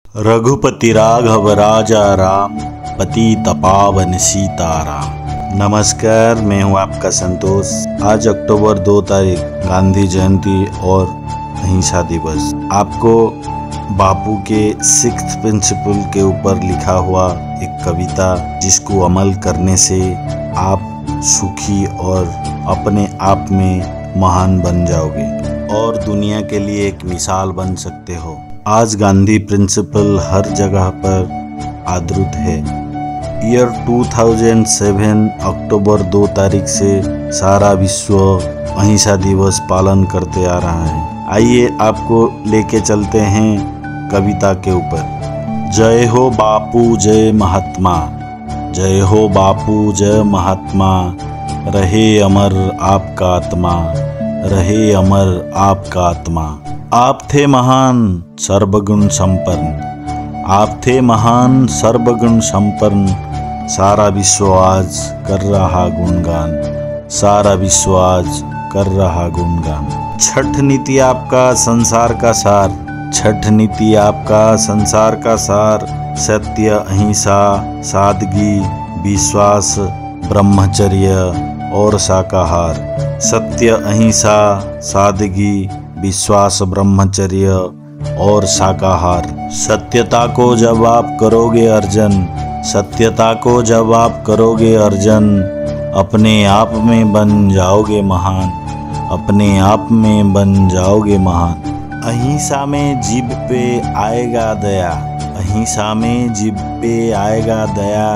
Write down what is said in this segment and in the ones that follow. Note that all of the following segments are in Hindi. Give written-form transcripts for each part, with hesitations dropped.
रघुपति राघव राजा राम, पतित पावन सीताराम। नमस्कार, मैं हूं आपका संतोष। आज अक्टूबर 2 तारीख गांधी जयंती और अहिंसा दिवस। आपको बापू के 6th प्रिंसिपल के ऊपर लिखा हुआ एक कविता, जिसको अमल करने से आप सुखी और अपने आप में महान बन जाओगे और दुनिया के लिए एक मिसाल बन सकते हो। आज गांधी प्रिंसिपल हर जगह पर आदृत है। ईयर 2007 अक्टूबर 2 तारीख से सारा विश्व अहिंसा दिवस पालन करते आ रहा है। आइए आपको लेके चलते हैं कविता के ऊपर। जय हो बापू जय महात्मा, जय हो बापू जय महात्मा, रहे अमर आपका आत्मा, रहे अमर आपका आत्मा। आप थे महान सर्वगुण संपन्न, आप थे महान सर्वगुण संपन्न, सारा विश्व आज कर रहा गुणगान, सारा विश्व आज कर रहा गुणगान। छठ नीति आपका संसार का सार, छठ नीति आपका संसार का सार, सत्य अहिंसा सादगी विश्वास ब्रह्मचर्य और शाकाहार। सत्य अहिंसा सादगी विश्वास ब्रह्मचर्य और शाकाहार। सत्यता को जब आप करोगे अर्जन, सत्यता को जब आप करोगे अर्जन, अपने आप में बन जाओगे महान, अपने आप में बन जाओगे महान। अहिंसा में जीभ पे आएगा दया, अहिंसा में जीभ पे आएगा दया,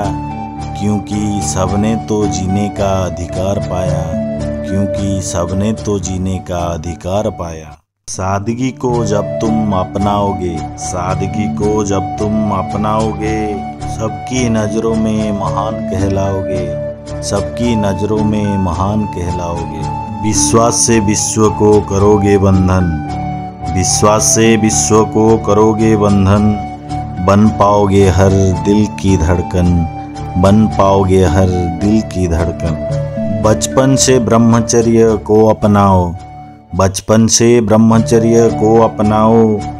क्योंकि सबने तो जीने का अधिकार पाया, क्योंकि सबने तो जीने का अधिकार पाया। सादगी को जब तुम अपनाओगे, सादगी को जब तुम अपनाओगे, सबकी नज़रों में महान कहलाओगे, सबकी नज़रों में महान कहलाओगे। विश्वास से विश्व को करोगे बंधन, विश्वास से विश्व को करोगे बंधन, बन पाओगे हर दिल की धड़कन, बन पाओगे हर दिल की धड़कन। बचपन से ब्रह्मचर्य को अपनाओ, बचपन से ब्रह्मचर्य को अपनाओ,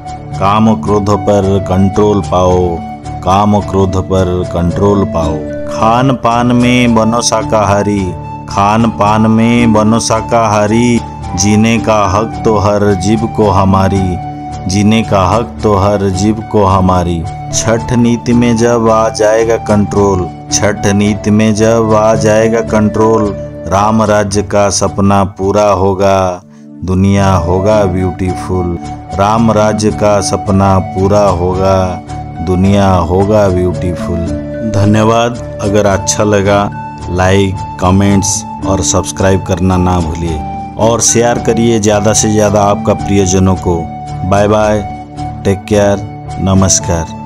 काम क्रोध पर कंट्रोल पाओ, काम क्रोध पर कंट्रोल पाओ। खान पान में बनो शाकाहारी, खान पान में बनो शाकाहारी, जीने का हक तो हर जीव को हमारी, जीने का हक तो हर जीव को हमारी। छठ नीति में जब आ जाएगा कंट्रोल, छठ नीति में जब आ जाएगा कंट्रोल, राम राज्य का सपना पूरा होगा, दुनिया होगा ब्यूटीफुल। राम राज्य का सपना पूरा होगा, दुनिया होगा ब्यूटीफुल। धन्यवाद। अगर अच्छा लगा लाइक कमेंट्स और सब्सक्राइब करना ना भूलिए और शेयर करिए ज़्यादा से ज़्यादा आपका प्रियजनों को। बाय बाय, टेक केयर, नमस्कार।